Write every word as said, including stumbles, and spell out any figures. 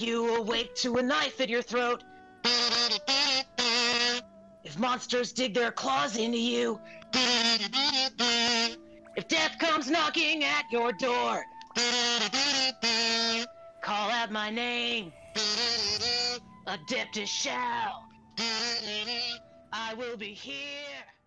you awake to a knife at your throat. If monsters dig their claws into you. If death comes knocking at your door. Call out my name. Adeptus Xiao. I will be here.